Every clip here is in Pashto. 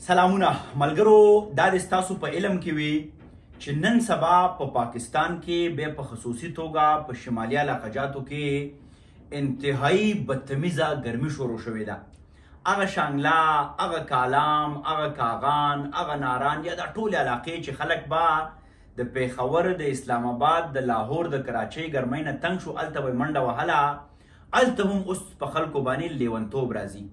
سلامونه ملګرو، دا د ستاسو په علم کې وي چې نن سبا په پاکستان کې بیا په خصوصي توګه په شمالي علاقجاتو کې انتهایی بدتمیزه ګرمي شروع شوې ده. هغه شانګلا، هغه کالام، هغه کاغان، هغه ناران یا دا ټول علاقې چې خلک به د پیښور، د اسلام آباد، د لاهور، د کراچۍ ګرمۍ نه تنګ شو، هلته به منډه وهله. هلته هم اوس په خلکو باندې لیونتوب راځي.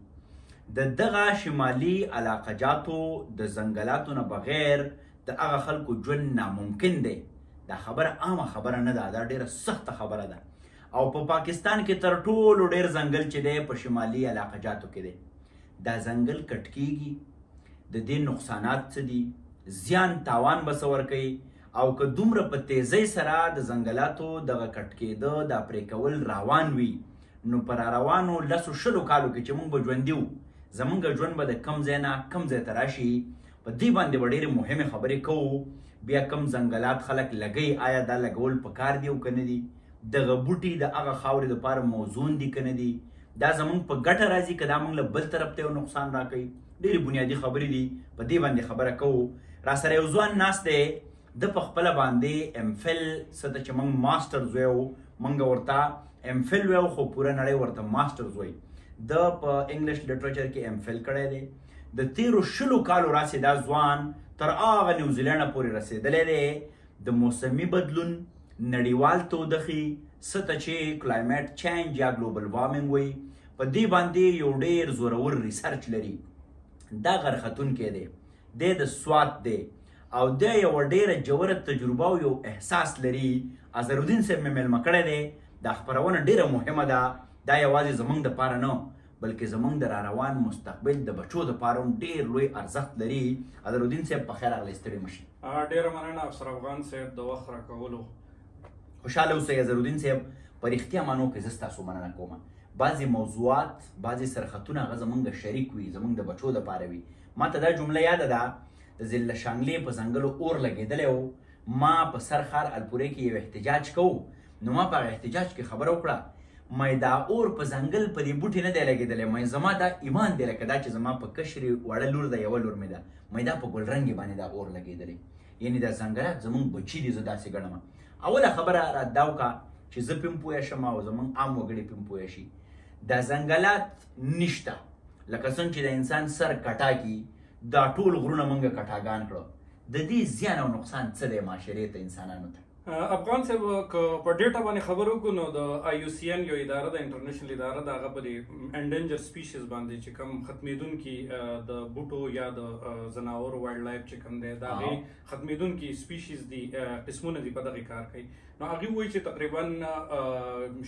د دغه شمالي علاقجاتو د ځنګلاتو نه بغیر د هغه خلکو ژوند ناممکن دی. دا خبره عامه خبره نه ده، دا ډیره سخته خبره ده. او په پاکستان کې تر ټولو ډیر ځنګل چې دی په شمالي علاقجاتو کې دی. دا ځنګل کټ کیږي، د دې نقصانات څه دي؟ زیان تاوان به څه ورکوي؟ او که دومره په تیزۍ سره د ځنګلاتو دغه کټ کېده دا پرې کول روان وي، نو په راروانو لسو شلو کالو کې چې موږ به ژوندي وو، زمونږ ژوند به د کم ځای نه کم ځای ته راشي. په دې باندې به ډېرې مهمې خبرې کوو. بیا کم ځنګلات خلک لګوي، آیا دا لګول پکار دي او که نه دي؟ دغه بوټي د هغه خاورې دپاره موزون دي که نه دي؟ دا زمونږ په ګټه راځي که دا موږ له بل طرف ته یو نقصان راکوي؟ ډېرې بنیادي خبرې دي، په دې باندې خبره کوو. را سره یو ځوان ناست دی، د په خپله باندې امفل څه ته چې موږ ماسټرز ویو، موږ ورته امفل ویو، خو پوره نړۍ ورته ماسټرز وایي. د په انګلیش لټریچر کې امفل کړی دی. د تیرو شلو کالو راسې دا ځوان تر هغه نیوزیلینډه پورې رسېدلی دی. د موسمي بدلون، نړیوال تودوخي، څه ته چې کلایمیټ چینج یا ګلوبل وارمنګ وایي، په دې باندې یو ډېر زورور ریسرچ لري. دا غرختونکی دی، دی د سوات دی او دی یوه ډېره جوره تجربه او یو احساس لري. اظهرالدین صاحب مې میلمه کړی دی. دا خپرونه ډېره مهمه ده. دا یوازې زمونږ دپاره نه بلکې زمونږ د راروان مستقبل د بچو دپاره هم ډېر لوی ارزښت لري. اظهرالدین صاحب په خیر راغلی، ستړي مه شئ. ډېره مننه افسر افغان صاحب د وخت راکولو. خوشحاله اوسئ. اظهرالدین صاحب په رښتیا معنو کې زه ستاسو مننه کوم. بعضې موضوعات، بعضې سرخطونه هغه زمونږ شریک وي، زمونږ د بچو دپاره وي. ما ته دا جمله یاده ده، د ضلع شانګلې په ځنګلو اور لګېدلی و، ما په سر ښار الپورې کې یو احتجاج کوو، نو ما په هغه احتجاج کې خبره وکړه، مې دا اور په ځنګل په دې بوټي نه دی لګېدلی، مې زما دا ایمان دی لکه دا چې زما په کشرې وړه لور ده، یوه لور مې ده، مې دا په ګلرنګې باندې دا اور لګېدلی. یعنې دا ځنګلات زمونږ بچي دي، زه داسې ګڼم. اوله خبره را دا وکړه چې زه پې هم پوه شم او زمونږ عام وګړي پې هم پوه شي. دا ځنګلات نشته. لکه څنګه چې د انسان سر کټا کي، دا ټول غرونه موږ کټاګان کړو. د دې زیان او نقصان څه دی معاشرې ته، انسانانو ته؟ افغان صاحب که په ډیټا باندې خبرو وکړو نو د IUCN یو اداره ده، انټرنیشنل اداره ده، هغه په دې انډینجر سپیشیز باندې چې کوم ختمېدونکي د بوټو یا د ځناورو وایلډ لایف چې کوم دی، د هغې ختمېدونکي سپیشیز دي، قسمونه دي، په دغې کار کوي. نو هغې وایي چې تقریبا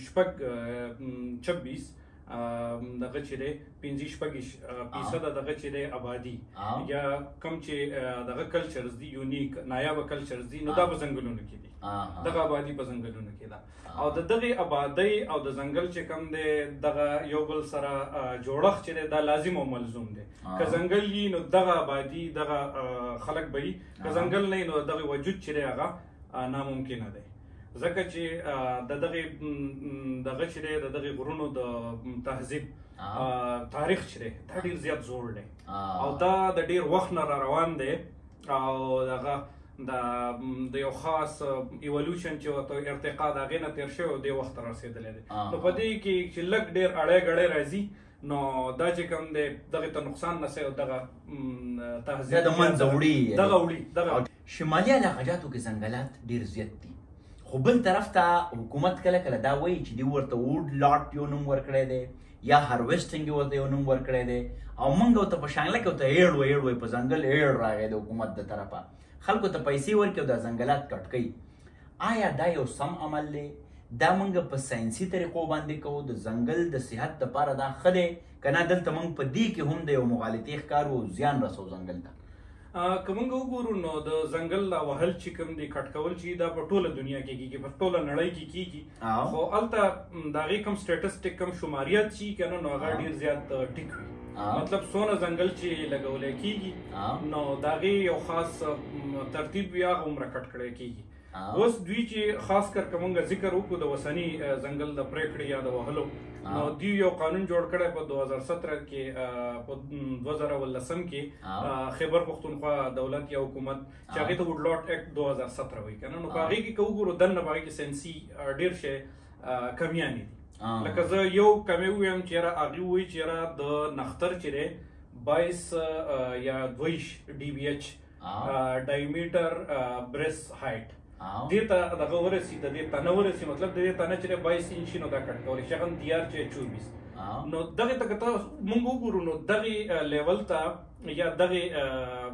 شپږ 26 دغه چې دی 55% دغه چې دی آبادي یا کوم چې دغه کلچرز دي، یونیک نایابه کلچرز دي، نو دا په ځنګلونو کې دي. دغه آبادي په ځنګلونو کې ده. او د دغې آبادۍ او د ځنګل چې کوم دی دغه یو بل سره جوړښت چې دی دا لازم او ملزوم دی. که ځنګل وي نو دغه آبادي، دغه خلک به وي، که ځنګل نه وي نو دغه وجود چې دی هغه ناممکنه دی. ځکه چې د دغه چې دی د دغې غرونو د تهذیب تاریخ چې دی دا ډېر زیات زوړ دی او دا د ډېر وخت نه را روان دی. او دغه د یو خاص ایولوشن چې ورته ارتقا د هغې نه تېر شوی او دې وخت ته رسېدلی دی. نو په دې کې چې لږ ډېر اړی ګړی راځي نو دا چې کوم دی دغې ته نقصان رسوي او دغه تهذیب د منځه وړي. دغه وړي. شمالي علاقجاتو کې ځنګلات ډېر زیات دي، خو بل طرف ته حکومت کله کله دا وایي چې دوی ورته ووډ لاټ یو نوم ورکړی دی یا هارویسټنګ یې ورته یو نوم ورکړی دی، او موږ ورته په شانګله کې ورته ایړ وایي، په ځنګل ایړ راغی د حکومت د طرفه، خلکو ته پیسې ورکوي او دا ځنګلات کټ کوي. آیا دا یو سم عمل دی؟ دا موږ په ساینسي طریقو باندې کوو، د ځنګل د صحت دپاره دا ښه دی که نه؟ دلته موږ په دې کې هم د یو مغالطې ښکارو، زیان رسو ځنګل ته. که موږ وګورو نو د ځنګل وهل چې کوم دي، کټ کول چې دا په ټوله دنیا کې کېږي، په ټوله نړۍ کې کېږي، خو هلته د هغې کوم سټیټسټیک کوم شماریات چې که نه نو هغه ډېر زیات ټیک وي. مطلب څونه ځنګل چې لګولی کېږي نو د هغې یو خاص ترتیب وي، هغه عمره کټ کړی کېږي. اوس دوی چې خاص کر که موږ ذکر وکړو د وسني ځنګل د پرېکړې یا د وهلو، نو دی یو قانون جوړ کړی په 2017 کې په 2019 کې خیبر پختونخوا دولت یا حکومت چې هغه ته وډلاټ اکټ 2017 وایي کنه. نو هغه کې کو ګورو دنه هغه کې سنسي ډیر شي کمیانې دي. لکه زه یو کمی ویم چې را هغه وایي چې را د نختر چې 22 یا 22 ډي بي ایچ ډایمیټر بريس هایټ دیتا دغه ورسی د دې تنه ورسی مطلب د دې تنه چې 22 انچ نو دا کټ کوي شغن دیار چې 24 نو دغه ته ته مونږ وګورو نو دغه لیول ته یا دغه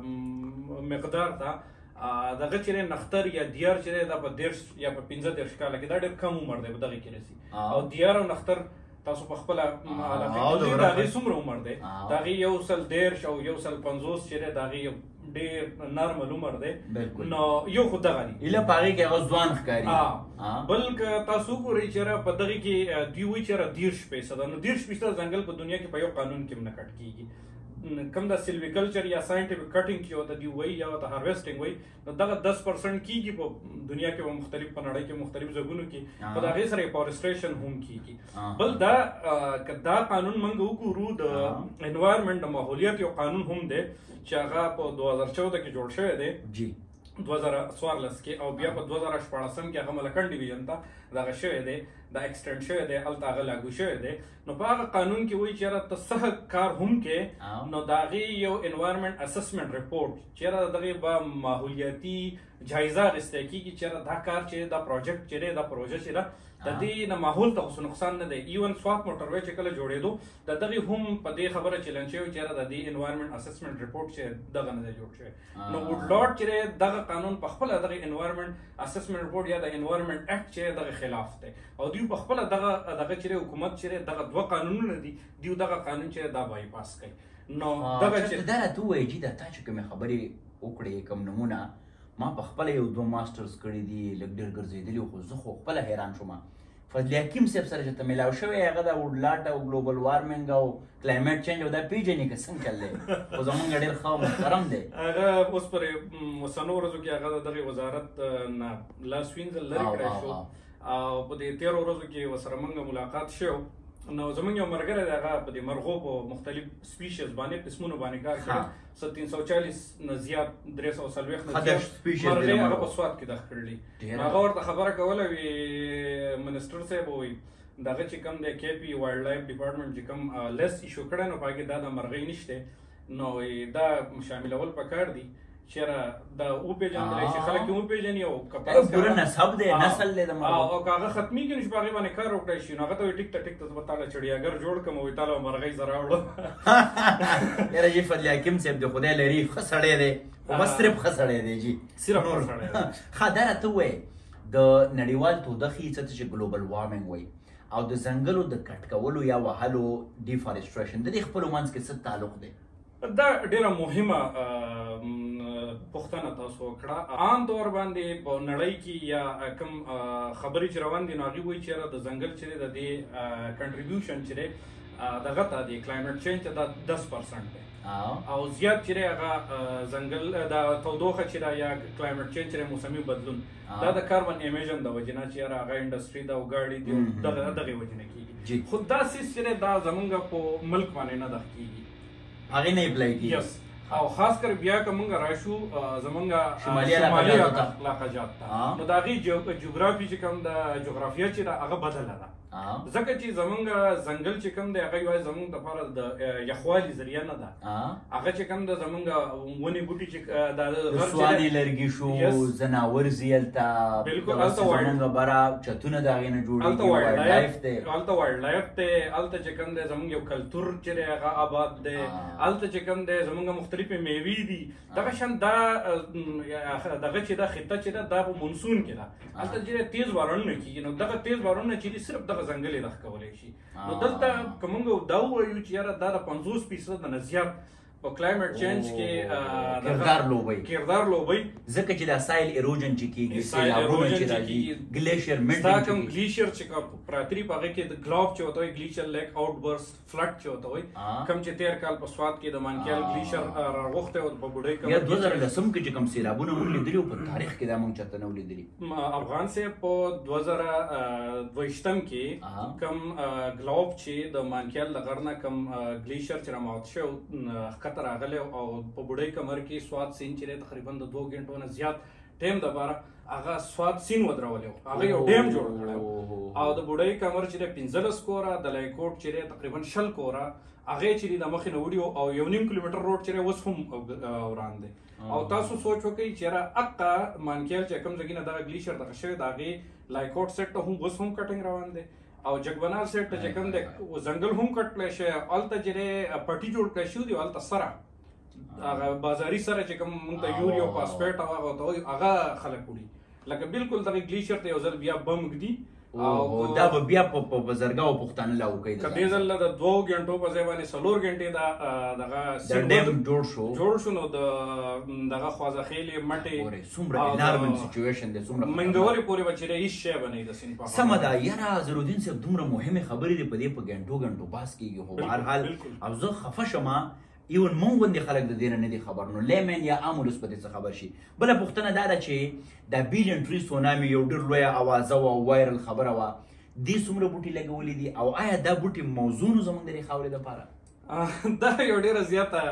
مقدار ته دغه چې نختر یا دیار چې دا په 10 یا په 15 کال کې دا ډېر کم عمر دی دغه کې رسی او دیار او نختر تاسو په خپل علاقه دا غي څومره عمر دی دا غي یو سل 10 او یو سل 50 چې دا غي ډېر نارمل عمر دی نو یو خو دغه دی اله پاره کې هغه ځوان ښکاری بلکې تاسو ګورئ چې په دغه کې دی وی چې 10 پیسې دا نو 10 پیسې ځنګل په دنیا کې په یو قانون کې نه کټ کیږي کم دا سلویکلچر یا ساينټیفیک کټینګ کې او د دی وی یا د هارویسټینګ وی نو دغه 10% کیږي په دنیا کې په مختلف په نړۍ کې مختلف ځایونو کې په دغه سره فورستریشن هم کیږي بل دا قانون موږ وګورو د انوایرنمنت د ماحولیت یو قانون هم دی چې هغه په 2014 کې جوړ شوی دی جی 2014 کې او بیا په 2014 کې هغه ملکن ډیویژن ته دغه شوی دی دا ایکسټند شوی دی الته هغه لاګو شوی دی نو په هغه قانون کې وایي چې را تصحح کار هم کې نو داغي یو انوایرنمنت اسسمنت ریپورت چې دغه با ماحولیاتي جایزه غوښته کیږي چې دا کار چې دا پروجیکټ چې دا پروژه چې د دې نه ماحول ته څه نقصان نه دی ایون سواپ موټروي چې کله جوړېدو د دغه هم په دې خبره چلن شوی چې د دې انوایرنمنت اسسمنت ریپورت چې دغه نه جوړ شوی نو وډلاټ چې دغه قانون په خپل دغه انوایرنمنت اسسمنت ریپورت یا د انوایرنمنت اکټ چې دغه خلاف دی او دوی په خپل دغه چې حکومت چې دغه دوه قانونونه دي دیو دغه قانون چې دا بای پاس کوي نو دغه چې دا ته وایي چې دا تاسو کوم خبرې وکړې کوم نمونه ما په خپل یو دوه ماسترز کړی دي لګ ډېر ګرځېدلی خو زه خو خپل حیران شوم فضل حکیم صاحب سره چې ملاو شوی هغه د وډلاټ او ګلوبل وارمنګ او کلایمټ چینج او دا پیژنې که څنګه چللی خو زمونږ ډېر ښه محترم دی هغه اوس پر وسنو ورځو کې هغه دغه وزارت نه لاس وینځل لري کړی شو او په دې 13 ورځو کې وسره موږ ملاقات شو نو زمونږ یو مرګره دی هغه په دې مرغو په مختلف سپیشیز باندې قسمونو باندې کار کوي 340 نه زیات 340 نه زیات مرغې هغه په سواد کې داخل کړلي هغه ورته خبره کوله وی منسټر صاحب وی دغه چې کوم د کې پی وایلډ لایف ډپارټمنټ چې کوم لیست ایشو کړی نو پاکي دا د مرغۍ نشته نو دا شاملول پکار دي چیرې دا او پیژندل شي خلک یو پیژني او کپاس ګور نسب دی نسل دی د مرغو او کاغه ختمي کې نش باغې باندې کار وکړای شي نو هغه ته ټیک ټیک ته وتاله چړیاګر جوړ کوم وي تعالی مرغۍ زرا وړو یاره جی فضل حکیم صاحب د خدای لري خسړې دی او بس صرف خسړې دی جی صرف خسړې خدای ته وای د نړیوال تودوخې چې ګلوبل وارمنګ وای او د ځنګلو د کټ کولو یا وهلو ډیفارستریشن د خپل منځ کې څه تعلق دی دا ډیره مهمه پښتنه تاسو کړه عام طور باندې په نړۍ کې یا کوم خبرې چې روان دي نو هغه وایي چې د ځنګل چې د دې کنټریبیوشن چې دغه ته د کلایمټ چینج دا 10% دی او زیات چې هغه ځنګل د تودوخه چې یا کلایمټ چینج چې موسمي بدلون دا د کاربن امیشن د وجنه چې هغه انډستری دا وګاړي دی دغه وجنه کیږي خو دا چې دا زمونږ په ملک باندې نه د کیږي هغه نه اپلای کیږي او خاص کر بیا کومه راشو زمونږ شمالي علاقه جات نو دا غي جغرافي چې کوم د جغرافیه چې هغه بدله ده ځکه چې زمونږ ځنګل چې کوم دی هغه یوازې زمونږ لپاره د یخوالي ذریعہ نه ده هغه چې کوم د زمونږ ونی بوټي چې د رسواني لرګي شو زناور زیلتا بالکل زمونږ برا چتونه دا غینه جوړیږي وایلډ لایف ته وایلډ لایف ته الته چې کوم دی زمونږ یو کلچر چې هغه آباد دی الته چې کوم دی زمونږ مختلفه میوې دي دغه شان دا دغه چې دا خطه چې دا په مونسون کې ده الته چې تیز باران نه کیږي نو دغه تیز باران نه چې صرف ځنګل یې راخ کولای شي نو دلته کومه دا وایو چې یاره دا 50% نه زیات په کلایمټ چینج کې کردار لوبي ځکه چې دا سایل ایروجن چې کیږي سیلابونه چې راځي ګلیشیر منټ دا کوم ګلیشیر چې پراتری پغه کې د ګلوب چې وته ګلیشیر لیک آوټ برست فلډ چې وته وي کوم چې 13 کال په سواد کې د مانکیال ګلیشیر راغوخته او په بډای کې یا 2010 کې چې کوم سیلابونه مونږ لیدلو په تاریخ کې دا مونږ چاته نو لیدلی افغان سه په 2022 کې کوم ګلوب چې د مانکیال لغرنه کوم ګلیشیر چې رامات شو خطر راغلی او په بډای کمر کې سواد سین چې تقریبا د 2 غنټو نه زیات ټیم د بار هغه سواد سین ودرولو هغه یو ډیم جوړ کړو او د بډای کمر چې 15 کورا د لایکوټ چې تقریبا 10 کورا هغه چې د مخې نه وډیو او 1.5 کیلومتر روډ چې اوس هم وران دي او تاسو سوچ وکړئ چې را اقا مانکیل چې کوم ځای نه د ګلیشیر د شوی دغه لایکوټ سیټ هم اوس هم کټینګ روان دي او جګبنال سیټ چې کوم د ځنګل هم کټل شي الته چې پټي جوړ کړی شو دی الته سره هغه بازاري سره چې کوم مونږ ته یوریا او فاسفیټ هغه خلک وړي لکه بالکل دغه ګلیشیر ته یو ځل بیا بم ګدي او دا به بیا په بزرګاو پښتانه لا وکړي کله ځل د 2 غنټو په ځای باندې 4 غنټې دا دغه ډیم جوړ شو نو دغه خوازخېلې مټي څومره انارمن سچويشن دي څومره منګوري پورې بچره هیڅ شی باندې د سین په سم دا یاره زرودین صاحب دومره مهمه خبرې دي په دې په غنټو باس کیږي هو هر حال او زه خفه شمه ایون مونږ باندې خلک د دې نه دي خبر نو لیمن یا امولس په دې څه خبر شي بل پښتنه دا ده چې د بیلین ټری سونامي یو ډېر لوی आवाज او وایرل خبره وا دې څومره بوټي لګولې دي او آیا دا بوټي موضوع زموږ د خاورې لپاره دا یو ډېر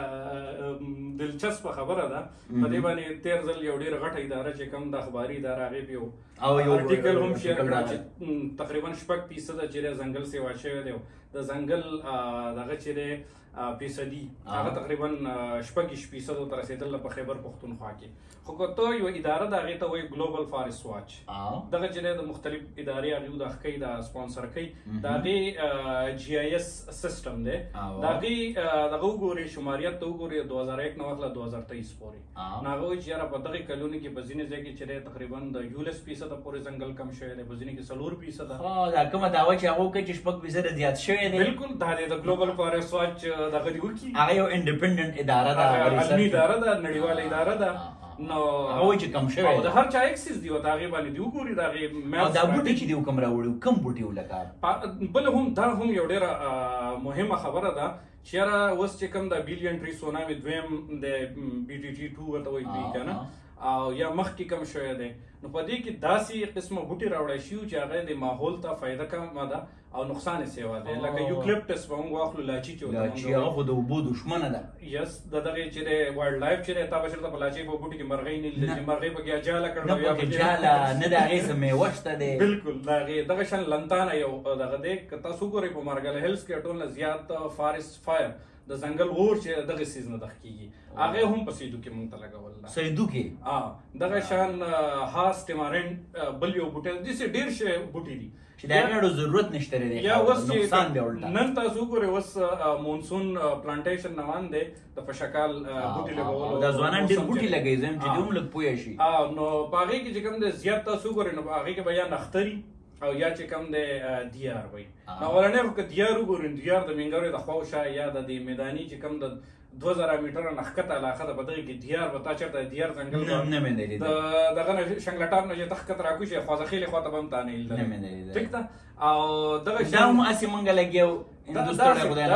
زیاته دلچسپ خبره ده په دې باندې 13 ځل یو ډېر غټه اداره چې کوم د اخباري اداره هغه پیو او یو آرټیکل هم شیر کړ چې تقریبا 6% چې ځنګل سیوا شوی دی د ځنګل دغه چې فیصدي هغه تقریبا 6% تر رسیدل په خیبر پختونخوا کې خو کته یو اداره د هغه ته وایي ګلوبل فارست واچ دغه چې د مختلف ادارې هغه د خکې د سپانسر کوي دغه جی آی اس سیستم دی دغه وګوري شماریت ته وګوري 2001 نو وخت 2023 پورې ناغه چې را په دغه کلونی کې بزینه ځای کې چې تقریبا د 14% پورې ځنګل کم شوی دی بزینه کې 4% دا کومه داوا چې هغه کې 6% زیات شوی دی بالکل دا د ګلوبل فارست واچ دغه دی وکی هغه یو انډیپندنت اداره ده علمي اداره ده نړیواله اداره ده نو هغه چې کم شوی او د هر چا ایکسس دی او دا غي باندې دی وګوري دا غي او دا بوټي چې دی کوم راوړو کوم بوټي ولکه بل هم دا هم یو ډیره مهمه خبره ده چې را اوس چې کوم د بیلین ټری سونامي دویم د بي ټي ټي 2 ورته وایي کنه او یا مخکې کم شوی دی نو په دې کې داسې قسمه بوټي راوړی شي چې هغه د ماحول ته فایده کمه ده او نقصان یې سیوا دی لکه یوکلیپټس به موږ واخلو لاچي چې هغه خو د اوبو دښمنه ده یس دغه چې د وایلډ لایف چې تا بشرته په لاچي په بوټي کې مرغۍ نه لیدل مرغۍ په کې جاله کړو یا په جاله نه د هغه سمې وشته دی بالکل دغه شان لنتانه یو دغه دې که تاسو ګورئ په مارګل هیلز کې ټول زیات فارست فایر د ځنګل اور چې دغه سیزن د خکېږي هغه هم په سیدو کې مونږ ته لګول سیدو کې دغه شان هاس ټمارین بل یو بوټي دي ډیر شي بوټي دي چې دا غاړو ضرورت نشته لري یا نقصان دی ولټا نن تاسو ګورئ وس مونسون پلانټیشن روان دی د فشکال بوټي لګول دا ځوانان ډیر بوټي لګي زم چې دوم لګ پوي شي نو باغې کې چې کوم د زیات تاسو ګورئ نو باغې کې بیا نختري او یا چې کوم د دیار وای نو ولنه کو دیار وګورئ دیار د منګوري د خواوشا یا د میداني چې کوم د 2000 میټر نخکته علاقه د بدغه کې دیار وتا چرته دیار ځنګل نه مې د دغه شنګلټار نه تخکت راکوشه خوازخېله خواته بم تانه نه مې ټیک ده او دغه شاو اسی مونږ لګیو هندوستان خدای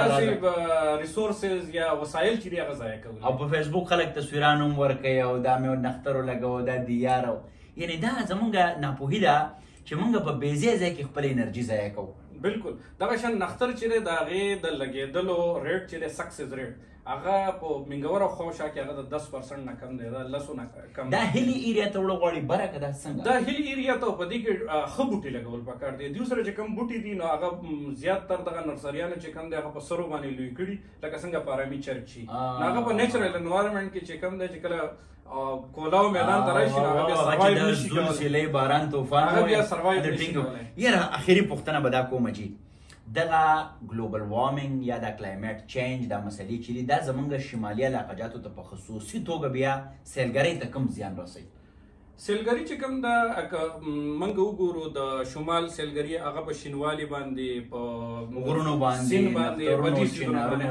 نه ریسورسز یا وسایل چې دی غځای کوي او په فیسبوک خلک تصویرانو ورکي او دا مې نخترو لګاو دا دیار یعنی دا زمونږ ناپوهی ده چې مونږ په بیزې ځای کې خپل انرژي ضایع کوو بالکل دغه شان نختر چې دا غي د لګیدلو ریټ چې سکسس ریټ هغه په منګور او خوشا کې هغه د 10% نه کم دی دا لسو نه کم دا هلی ایریا ته وړوړی برکه دا څنګه دا هلی ایریا ته په دې کې خبوټي لګول پکار دی دوسره چې کم بوټي دي نو هغه زیات تر دغه نرسریانو چې کم دی هغه په سرو باندې لوی کړي لکه څنګه پارامي چرچی هغه په نیچرل انوایرنمنت کې چې کم دی چې کله کولاو میدان ته راشي هغه بیا سروایو نشي کولای سیلې باران طوفان هغه بیا سروایو نشي کولای یاره اخیری پوښتنه به دا کوم چې دغه ګلوبل وارمنګ یا د کلایمټ چینج دا مسلې چې دا زمونږ شمالي علاقه جاتو ته په خصوصي توګه بیا سیلګرۍ ته کم زیان رسوي سیلګری چې کوم دا منګ وګورو د شمال سیلګری هغه په شینوالي باندې په غرونو باندې سین باندې په دې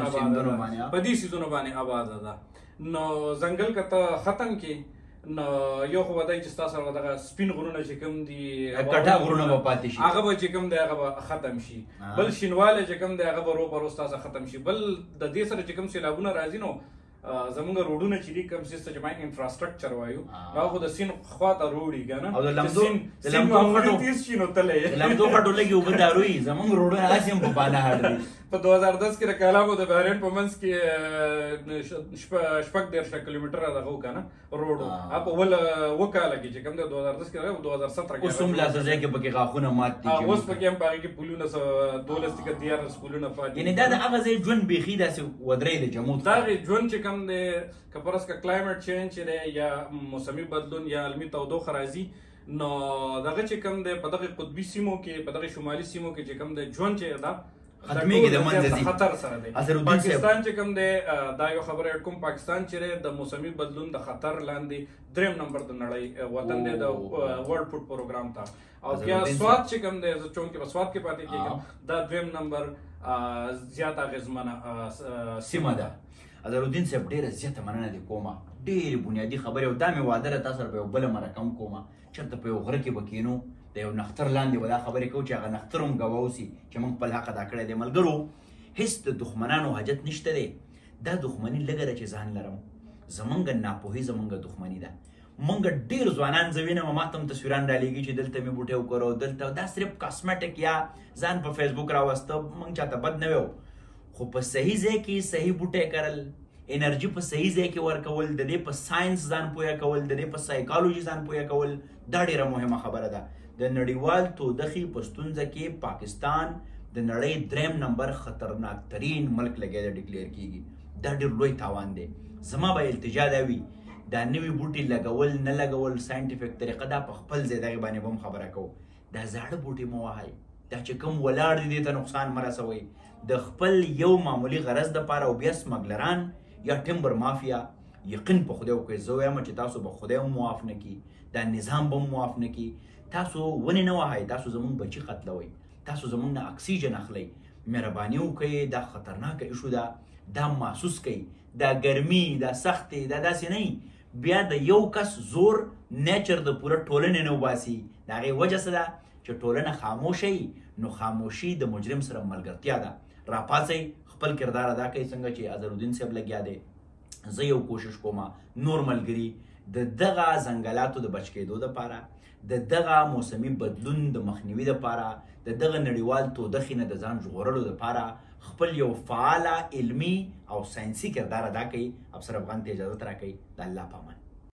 سيزونو باندې آباد ده نو ځنګل کته ختم کې نو یو خو ودای چې تاسو سره دغه سپین غرونه چې کوم دي کټا غرونه په پاتې شي هغه به چې کوم دی هغه ختم شي بل شینواله چې کوم دی هغه به رو تاسو ختم شي بل د دې سره چې کوم سیلابونه راځي نو زمونږ روډونه چې دي کوم سیسټم چې باندې انفراستراکچر وایو هغه د سین خواته روډي کنه او د لمدو خټو تیز شي نو تلې لمدو خټو لګي وبداروي زمونږ روډونه اسیم په باندې هړ په 2010 کې رکالاو د بهرین په منځ کې شپږ 1.5 کیلومتره دغه کنه روډ په ول وکاله کې چې کوم د 2010 کې 2017 کې اوسم لا ځای کې پکې غاخونه مات دي اوس پکې هم پاره کې پولونه 12 کې دیار سکولونه پاتې یعنی دا د هغه ځای ژوند بيخي داسې ودرې د جمهور دا ژوند چې کوم د کپرس کا کلایمټ چینج دی یا موسمي بدلون یا علمي تودوخه راځي نو دغه چې کوم د په دغه قطبي سیمو کې په دغه شمالي سیمو کې چې کوم د ژوند چې دا ختمېږي د منځ دي خطر سره دی پاکستان چې کوم دی دا یو خبره کوم پاکستان چې د موسمي بدلون د خطر لاندې دریم نمبر د نړۍ وطن دی د ورلد فود پروګرام ته او بیا سواد چې کوم دی چون کې سواد کې پاتې کېږي دا دریم نمبر زیات اغیزمنه سیمه ده اظهرالدین صاحب ډیره زیاته مننه دي کومه ډېرې بنیادي خبرې او دا مې واده ده تاسو سره په یو بله مرکه کومه چېرته په یو غره کې به کینو د یو نختر لاندې به دا خبرې کوو چې هغه نختر هم ګواه اوسي چې موږ خپل حق ادا کړی دی ملګرو هېڅ د دښمنانو حاجت نشته دی دا دښمني لږه ده چې ځان لرم زمونږ ناپوهي زمونږ دښمني ده مونږ ډېر ځوانان زه وینم ما ته هم تصویران ډالېږي چې دلته مې بوټی وکړو دلته دا صرف کاسمیټک یا ځان په فیسبوک راوسته موږ چاته بد نه ویو خو په صحیح ځای کې صحیح بوټی کرل انرژي په صحیح ځای کې ورکول د دې په ساينس ځان پوهه کول د دې په سایکالوژي ځان پوهه کول دا ډیره مهمه خبره ده د نړیوال تودخي په ستونزه کې پاکستان د نړۍ دریم نمبر خطرناک ترین ملک لګیا ډیکلیئر کیږي دا ډیر لوی تاوان دی زما به التجا دا وي دا نوی بوټي لګول نه لګول ساينټیفیک طریقه دا په خپل ځای دغه باندې بم خبره کو دا زاړه بوټي مو وهاي دا چې کوم ولاړ دي ته نقصان مرسوي د خپل یو معمولی غرض د پاره او بیا سمګلران یا ټیمبر مافیا یقین په خدای وکړئ زه وایم چې تاسو به خدای هم معاف نه کړي دا نظام به هم معاف نه کړي تاسو ونې نه وهئ تاسو زموږ بچي قتلوئ تاسو زموږ نه اکسیجن اخلئ مهرباني وکړئ دا خطرناکه ایشو ده دا محسوس کړئ دا ګرمي دا سختي دا داسې نه بیا د یو کس زور نیچر د پوره ټولنې نه وباسي د هغې وجه څه ده چې ټولنه خاموشه وي نو خاموشي د مجرم سره ملګرتیا ده راپاڅئ خپل کردار ادا کوي څنګه چې اظهرالدین صاحب لګیا دی زه یو کوشش کوم نور ملګري د دغه ځنګلاتو د بچ کېدو دپاره د دغه موسمي بدلون د مخنیوي دپاره د دغه نړیوال تودخې نه د ځان ژغورلو دپاره خپل یو فعاله علمي او ساینسي کردار ادا کوي افسر افغان ته اجازت راکوي د الله په امان